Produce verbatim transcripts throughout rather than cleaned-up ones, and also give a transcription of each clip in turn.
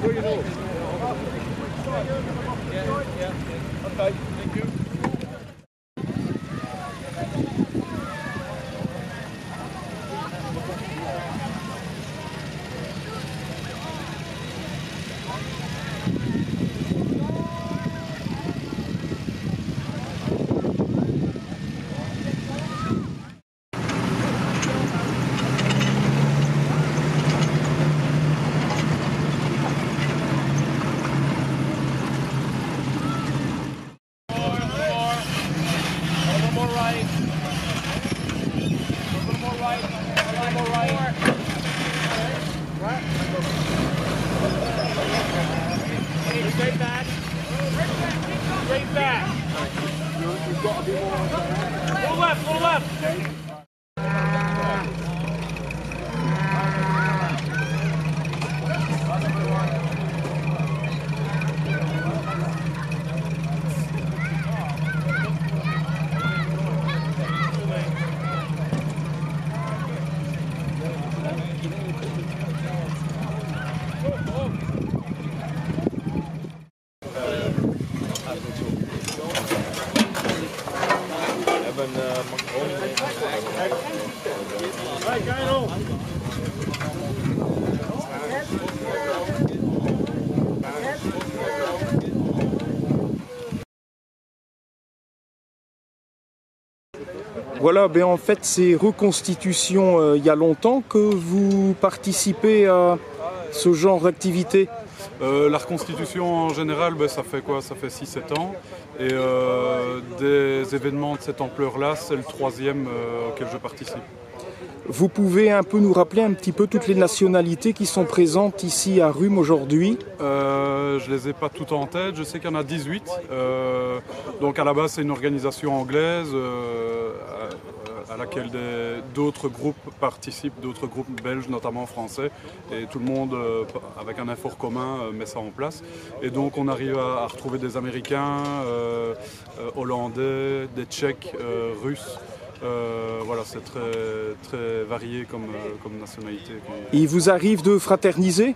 sure you know. Yeah, yeah. Okay, thank you. Straight back. Straight back. You've got to be more. Go left, go left. Voilà, ben en fait c'est reconstitution euh, il y a longtemps que vous participez à ce genre d'activité. Euh, la reconstitution en général, ben, ça fait quoi? Ça fait six sept ans. Et euh, des événements de cette ampleur-là, c'est le troisième euh, auquel je participe. Vous pouvez un peu nous rappeler un petit peu toutes les nationalités qui sont présentes ici à Rhume aujourd'hui? euh, Je ne les ai pas toutes en tête, je sais qu'il y en a dix-huit. Euh, donc à la base c'est une organisation anglaise euh, à, à laquelle d'autres groupes participent, d'autres groupes belges, notamment français. Et tout le monde, euh, avec un effort commun, euh, met ça en place. Et donc on arrive à, à retrouver des Américains, euh, euh, Hollandais, des Tchèques, euh, Russes. Euh, voilà, c'est très, très varié comme, euh, comme nationalité. Il vous arrive de fraterniser?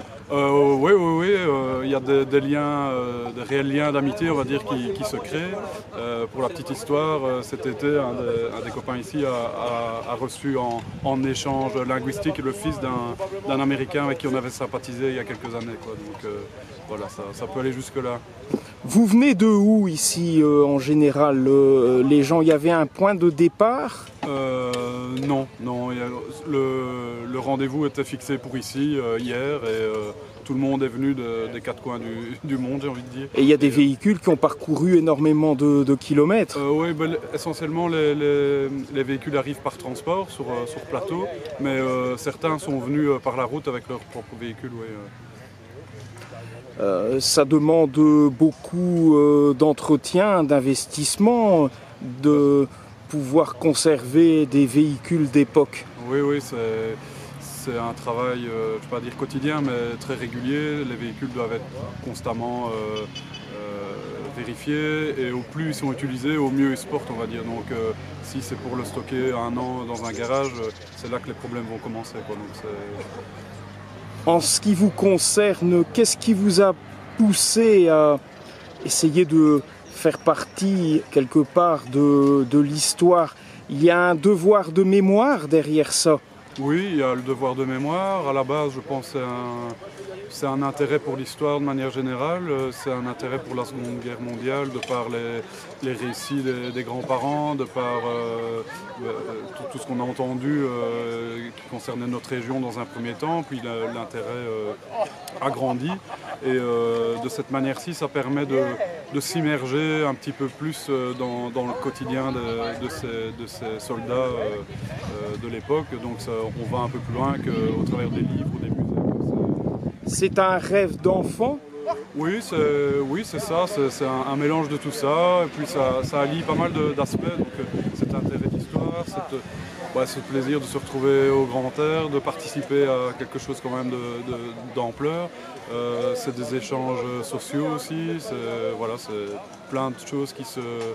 euh, Oui, oui, oui. Euh, il y a des, des liens, euh, des réels liens d'amitié, on va dire, qui, qui se créent. Euh, pour la petite histoire, euh, cet été, un des, un des copains ici a, a, a reçu en, en échange linguistique le fils d'un Américain avec qui on avait sympathisé il y a quelques années, quoi. Donc euh, voilà, ça, ça peut aller jusque-là. Vous venez de où ici euh, en général euh, les gens, il y avait un point de départ? euh, Non, non. Il y a, le, le rendez-vous était fixé pour ici euh, hier et euh, tout le monde est venu de, des quatre coins du, du monde, j'ai envie de dire. Et il y a des et, véhicules qui ont parcouru énormément de, de kilomètres? euh, Oui, ben, essentiellement les, les, les véhicules arrivent par transport sur, sur plateau, mais euh, certains sont venus par la route avec leur propre véhicule. Oui, euh. Euh, ça demande beaucoup euh, d'entretien, d'investissement, de pouvoir conserver des véhicules d'époque. Oui, oui, c'est un travail, euh, je ne vais pas dire quotidien, mais très régulier. Les véhicules doivent être constamment euh, euh, vérifiés et au plus ils sont utilisés, au mieux ils se portent, on va dire. Donc euh, si c'est pour le stocker un an dans un garage, c'est là que les problèmes vont commencer, quoi. Donc, en ce qui vous concerne, qu'est-ce qui vous a poussé à essayer de faire partie quelque part de, de l'histoire? Il y a un devoir de mémoire derrière ça. Oui, il y a le devoir de mémoire. À la base, je pense que c'est un, c'est un intérêt pour l'histoire de manière générale. C'est un intérêt pour la Seconde Guerre mondiale, de par les, les récits des, des grands-parents, de par euh, tout, tout ce qu'on a entendu euh, qui concernait notre région dans un premier temps. Puis l'intérêt euh, a grandi. Et euh, de cette manière-ci, ça permet de, de s'immerger un petit peu plus dans, dans le quotidien de, de, ces, de ces soldats euh, de l'époque. Donc ça, on va un peu plus loin qu'au travers des livres ou des musées. C'est un rêve d'enfant? Oui, c'est oui, ça, c'est un, un mélange de tout ça, et puis ça, ça allie pas mal d'aspects, donc cet intérêt d'histoire, ouais, ce plaisir de se retrouver au grand air, de participer à quelque chose quand même d'ampleur. De, de, euh, c'est des échanges sociaux aussi, c'est voilà, plein de choses qui se,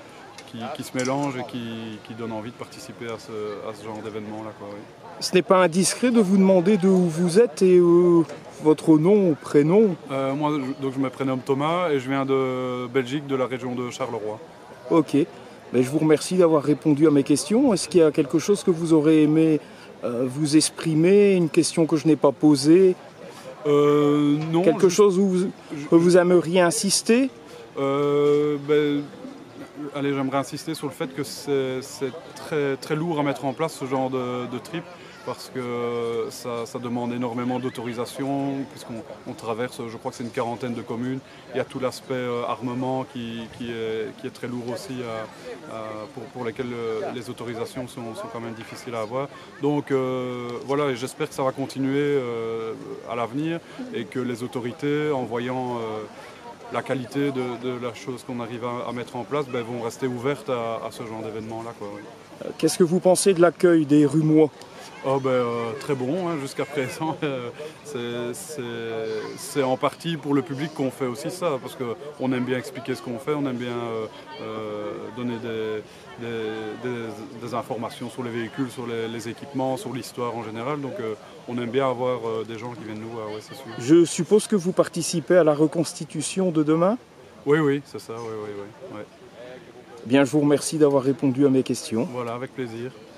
qui, qui se mélangent et qui, qui donnent envie de participer à ce, à ce genre d'événement-là. Oui. Ce n'est pas indiscret de vous demander d'où vous êtes et euh, votre nom ou prénom? euh, Moi, je, donc, je me prénomme Thomas et je viens de Belgique, de la région de Charleroi. Ok. Mais je vous remercie d'avoir répondu à mes questions. Est-ce qu'il y a quelque chose que vous aurez aimé euh, vous exprimer, une question que je n'ai pas posée? euh, Non. Quelque je, chose où vous, je, que vous aimeriez insister? euh, ben, Allez, j'aimerais insister sur le fait que c'est très, très lourd à mettre en place ce genre de, de trip parce que ça, ça demande énormément d'autorisation puisqu'on on traverse, je crois que c'est une quarantaine de communes. Il y a tout l'aspect euh, armement qui, qui, est, qui est très lourd aussi, à, à, pour, pour lesquels euh, les autorisations sont, sont quand même difficiles à avoir. Donc euh, voilà, et j'espère que ça va continuer euh, à l'avenir et que les autorités, en voyant euh, la qualité de, de la chose qu'on arrive à, à mettre en place, ben, vont rester ouvertes à, à ce genre d'événement-là. Oui. Qu'est-ce que vous pensez de l'accueil des Rumois? Oh ben, euh, très bon, hein, jusqu'à présent. Euh, c'est en partie pour le public qu'on fait aussi ça, parce qu'on aime bien expliquer ce qu'on fait, on aime bien euh, euh, donner des, des, des, des informations sur les véhicules, sur les, les équipements, sur l'histoire en général. Donc euh, on aime bien avoir euh, des gens qui viennent nous voir, ouais, c'est sûr. Je suppose que vous participez à la reconstitution de demain? Oui, oui, c'est ça, oui, oui, oui. Ouais. Bien, je vous remercie d'avoir répondu à mes questions. Voilà, avec plaisir.